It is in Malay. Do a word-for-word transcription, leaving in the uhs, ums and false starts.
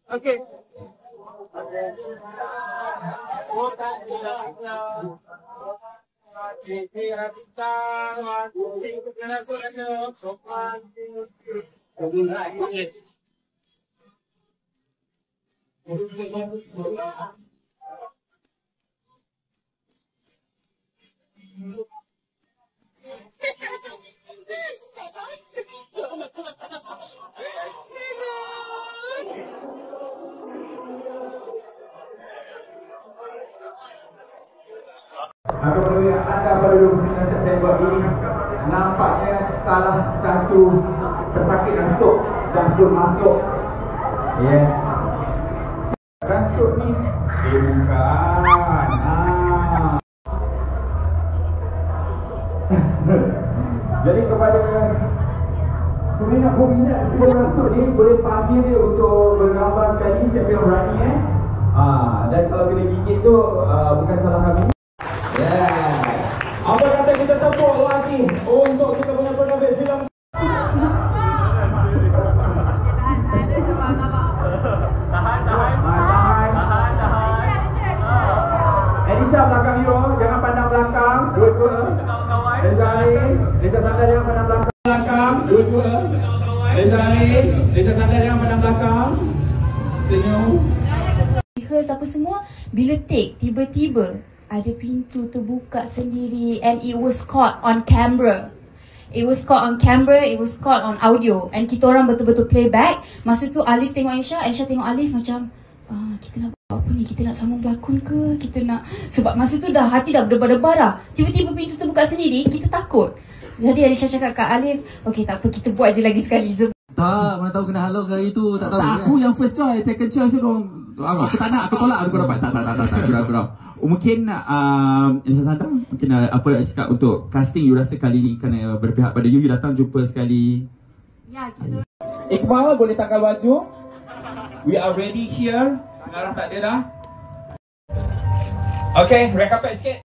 Okey. Kepada yang anda pada dua puluh sembilan September ini, nampaknya salah satu pesakit rasuk dah pun masuk. Yes. Rasuk ni, eh bukan. Ah. Jadi kepada peminat-peminat film rasuk ni, boleh panggil dia untuk bergambar sekali, siapa yang berani eh. Ah, dan kalau kena gigit tu uh, bukan salah kami. Yeah. Apa kata kita tepuk lagi untuk kita punya penerbit filem. Tahan, tahan. Tahan, tahan, tahan. Edisha belakang hero, jangan pandang belakang. Dua-dua. Edisha ni, Edisha Sandra jangan pandang belakang. Belakang, dua-dua. Edisha ni, Edisha Sandra jangan pandang belakang. Senyum. Rehearse apa semua, bila take tiba-tiba ada pintu terbuka sendiri and it was caught on camera. It was caught on camera, it was caught on audio and kita orang betul-betul playback. Masa tu Alif tengok Aisyah, Aisyah tengok Alif macam ah, kita nak buat apa ni? Kita nak sambung pelakon ke? Kita nak... Sebab masa tu dah hati dah berdebar-debar dah. Tiba-tiba pintu terbuka sendiri, kita takut. Jadi Aisyah cakap kat Alif, okay tak apa, kita buat je lagi sekali. Tak, mana tahu kena halau kali tu, tak tahu. Tak, aku yang first choice, second choice tu dong. Aku tak nak, aku tolak, aku dapat. Tak, tak, tak, tak, tak, kurang, kurang. Mungkin um, Elisa Sandra, mungkin uh, apa nak cakap untuk casting you rasa kali ni kena berpihak pada you, you datang jumpa sekali. Ya, kita... Iqbal boleh tanggal baju. We are ready here. Pengarah tak ada dah. Okay, rekapet sikit.